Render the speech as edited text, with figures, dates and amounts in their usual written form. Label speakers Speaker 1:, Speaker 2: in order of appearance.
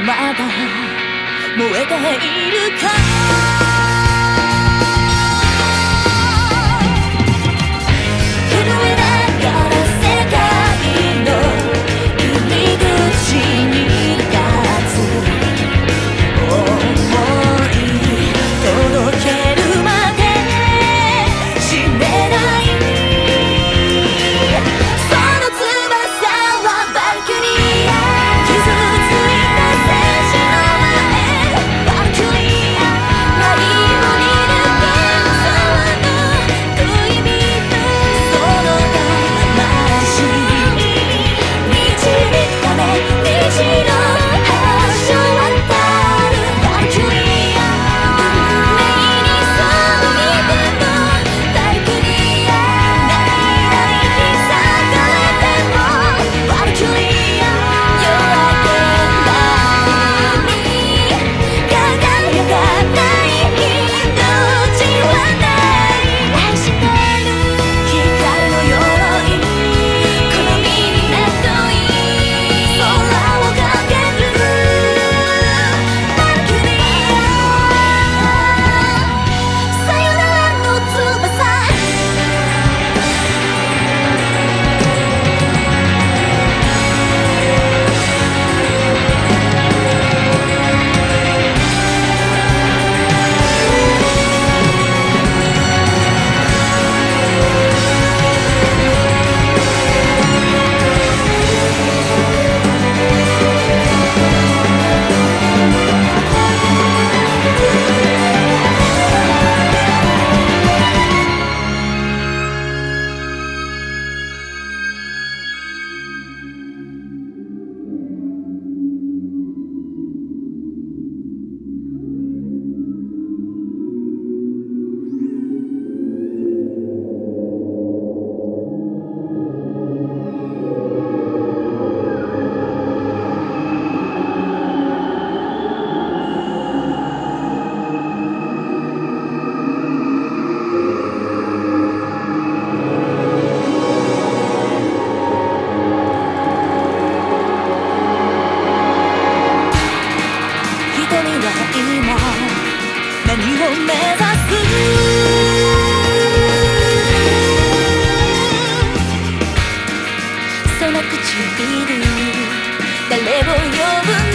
Speaker 1: まだ燃えているか。震えながら世界の入り口に立つ想い届けるまで死ねないその翼はバルキュリー傷ついた戦士の前バルキュリー何もに抜けそうな恋人その魂導くため虹の橋を渡るバルキュリー運命にそう見てもバルキュリー涙に引っ裂かれてもバルキュリー夜明けに輝かない命はない愛してる光の鎧この身にまとい空をかけるバルキュリーさよならの翼何を目指すその唇誰を呼ぶの